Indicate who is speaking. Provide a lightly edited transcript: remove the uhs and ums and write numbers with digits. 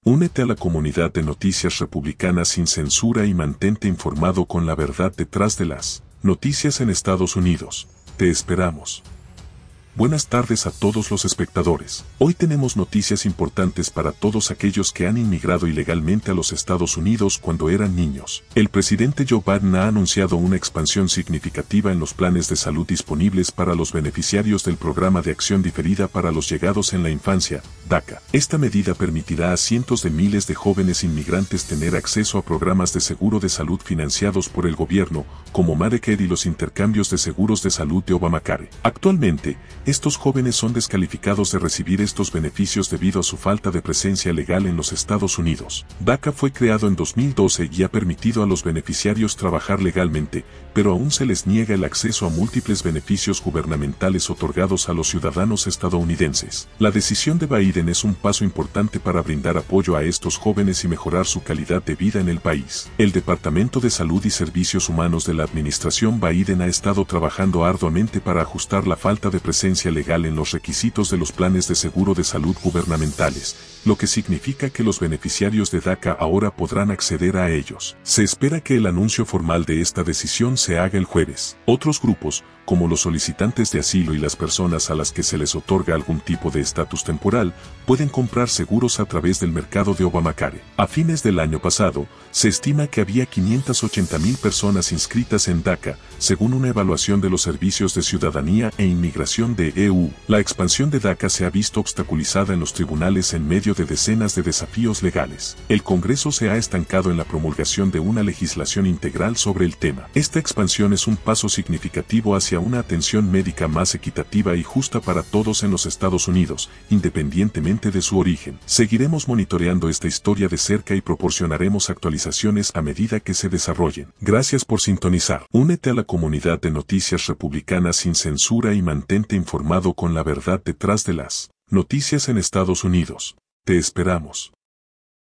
Speaker 1: Únete a la comunidad de Noticias Republicanas sin censura y mantente informado con la verdad detrás de las noticias en Estados Unidos. Te esperamos. Buenas tardes a todos los espectadores. Hoy tenemos noticias importantes para todos aquellos que han inmigrado ilegalmente a los Estados Unidos cuando eran niños. El presidente Joe Biden ha anunciado una expansión significativa en los planes de salud disponibles para los beneficiarios del Programa de Acción Diferida para los Llegados en la Infancia, DACA. Esta medida permitirá a cientos de miles de jóvenes inmigrantes tener acceso a programas de seguro de salud financiados por el gobierno, como Medicare y los intercambios de seguros de salud de Obamacare. Actualmente, estos jóvenes son descalificados de recibir estos beneficios debido a su falta de presencia legal en los Estados Unidos. DACA fue creado en 2012 y ha permitido a los beneficiarios trabajar legalmente, pero aún se les niega el acceso a múltiples beneficios gubernamentales otorgados a los ciudadanos estadounidenses. La decisión de Biden es un paso importante para brindar apoyo a estos jóvenes y mejorar su calidad de vida en el país. El Departamento de Salud y Servicios Humanos de la administración Biden ha estado trabajando arduamente para ajustar la falta de presencia legal en los requisitos de los planes de seguro de salud gubernamentales, lo que significa que los beneficiarios de DACA ahora podrán acceder a ellos. Se espera que el anuncio formal de esta decisión se haga el jueves. Otros grupos, como los solicitantes de asilo y las personas a las que se les otorga algún tipo de estatus temporal, pueden comprar seguros a través del mercado de Obamacare. A fines del año pasado, se estima que había 580,000 personas inscritas en DACA, según una evaluación de los Servicios de Ciudadanía e Inmigración de EU. La expansión de DACA se ha visto obstaculizada en los tribunales en medio de decenas de desafíos legales. El Congreso se ha estancado en la promulgación de una legislación integral sobre el tema. Esta expansión es un paso significativo hacia una atención médica más equitativa y justa para todos en los Estados Unidos, independientemente de su origen. Seguiremos monitoreando esta historia de cerca y proporcionaremos actualizaciones a medida que se desarrollen. Gracias por sintonizar. Únete a la comunidad de Noticias Republicanas sin censura y mantente informado con la verdad detrás de las noticias en Estados Unidos. Te esperamos.